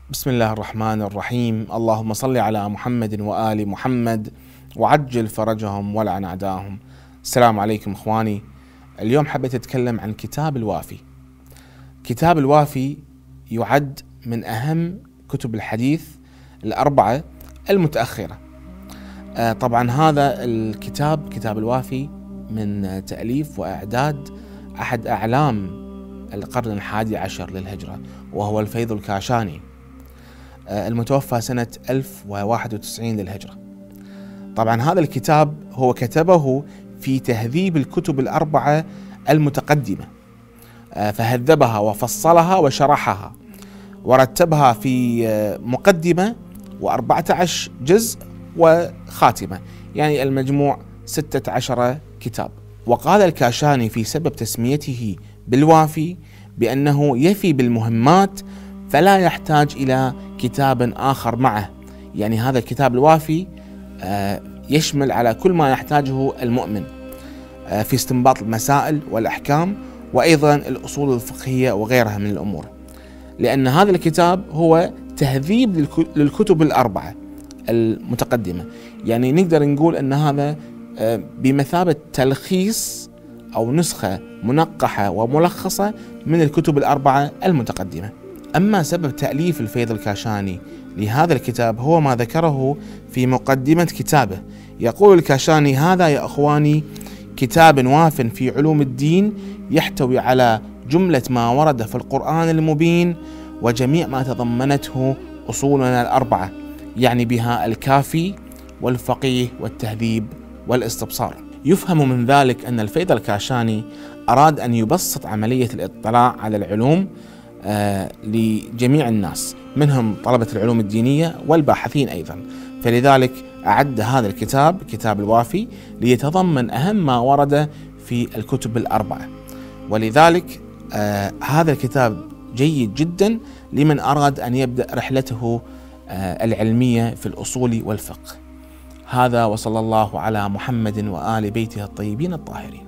بسم الله الرحمن الرحيم. اللهم صل على محمد وآل محمد وعجل فرجهم ولعن أعداهم. السلام عليكم إخواني. اليوم حبيت أتكلم عن كتاب الوافي. كتاب الوافي يعد من أهم كتب الحديث الأربعة المتأخرة. طبعا هذا الكتاب كتاب الوافي من تأليف وإعداد أحد أعلام القرن 11 للهجرة، وهو الفيض الكاشاني، المتوفى سنة 1091 للهجرة. طبعا هذا الكتاب هو كتبه في تهذيب الكتب الأربعة المتقدمة، فهذبها وفصلها وشرحها ورتبها في مقدمة و14 جزء وخاتمة، يعني المجموع 16 كتاب. وقال الكاشاني في سبب تسميته بالوافي بأنه يفي بالمهمات فلا يحتاج إلى كتاب آخر معه، يعني هذا الكتاب الوافي يشمل على كل ما يحتاجه المؤمن في استنباط المسائل والأحكام وأيضا الأصول الفقهية وغيرها من الأمور، لأن هذا الكتاب هو تهذيب للكتب الأربعة المتقدمة. يعني نقدر نقول أن هذا بمثابة تلخيص أو نسخة منقحة وملخصة من الكتب الأربعة المتقدمة. أما سبب تأليف الفيض الكاشاني لهذا الكتاب هو ما ذكره في مقدمة كتابه. يقول الكاشاني: هذا يا أخواني كتاب واف في علوم الدين، يحتوي على جملة ما ورد في القرآن المبين وجميع ما تضمنته أصولنا الأربعة، يعني بها الكافي والفقيه والتهذيب والاستبصار. يفهم من ذلك أن الفيض الكاشاني أراد أن يبسط عملية الاطلاع على العلوم لجميع الناس، منهم طلبة العلوم الدينية والباحثين أيضا، فلذلك أعد هذا الكتاب كتاب الوافي ليتضمن أهم ما ورد في الكتب الأربعة. ولذلك هذا الكتاب جيد جدا لمن أراد أن يبدأ رحلته العلمية في الأصول والفقه. هذا، وصلى الله على محمد وآل بيته الطيبين الطاهرين.